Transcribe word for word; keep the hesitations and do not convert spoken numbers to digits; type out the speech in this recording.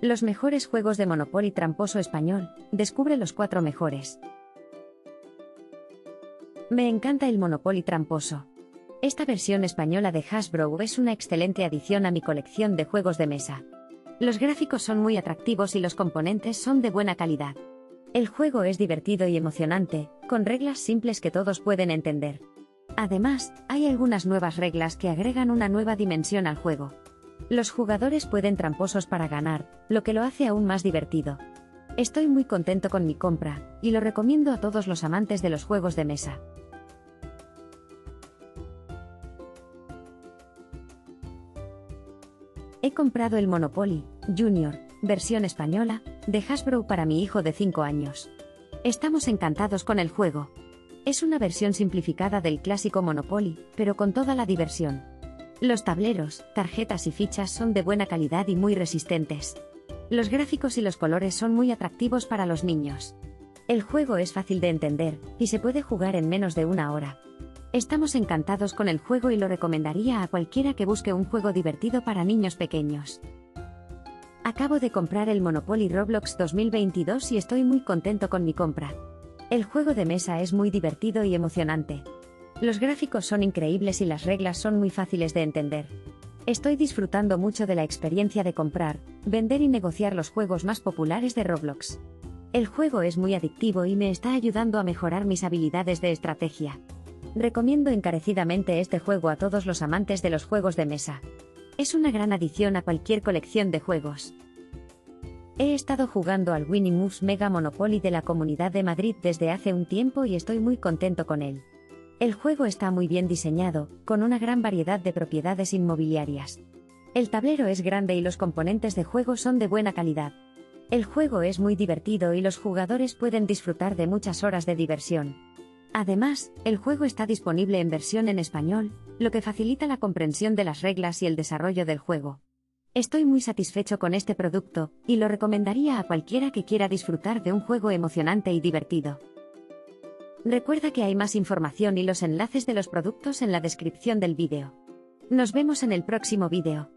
Los mejores juegos de Monopoly tramposo español, descubre los cuatro mejores. Me encanta el Monopoly tramposo. Esta versión española de Hasbro es una excelente adición a mi colección de juegos de mesa. Los gráficos son muy atractivos y los componentes son de buena calidad. El juego es divertido y emocionante, con reglas simples que todos pueden entender. Además, hay algunas nuevas reglas que agregan una nueva dimensión al juego. Los jugadores pueden tramposos para ganar, lo que lo hace aún más divertido. Estoy muy contento con mi compra, y lo recomiendo a todos los amantes de los juegos de mesa. He comprado el Monopoly Junior, versión española, de Hasbro para mi hijo de cinco años. Estamos encantados con el juego. Es una versión simplificada del clásico Monopoly, pero con toda la diversión. Los tableros, tarjetas y fichas son de buena calidad y muy resistentes. Los gráficos y los colores son muy atractivos para los niños. El juego es fácil de entender, y se puede jugar en menos de una hora. Estamos encantados con el juego y lo recomendaría a cualquiera que busque un juego divertido para niños pequeños. Acabo de comprar el Monopoly Roblox dos mil veintidós y estoy muy contento con mi compra. El juego de mesa es muy divertido y emocionante. Los gráficos son increíbles y las reglas son muy fáciles de entender. Estoy disfrutando mucho de la experiencia de comprar, vender y negociar los juegos más populares de Roblox. El juego es muy adictivo y me está ayudando a mejorar mis habilidades de estrategia. Recomiendo encarecidamente este juego a todos los amantes de los juegos de mesa. Es una gran adición a cualquier colección de juegos. He estado jugando al Winning Moves Mega Monopoly de la Comunidad de Madrid desde hace un tiempo y estoy muy contento con él. El juego está muy bien diseñado, con una gran variedad de propiedades inmobiliarias. El tablero es grande y los componentes de juego son de buena calidad. El juego es muy divertido y los jugadores pueden disfrutar de muchas horas de diversión. Además, el juego está disponible en versión en español, lo que facilita la comprensión de las reglas y el desarrollo del juego. Estoy muy satisfecho con este producto, y lo recomendaría a cualquiera que quiera disfrutar de un juego emocionante y divertido. Recuerda que hay más información y los enlaces de los productos en la descripción del vídeo. Nos vemos en el próximo vídeo.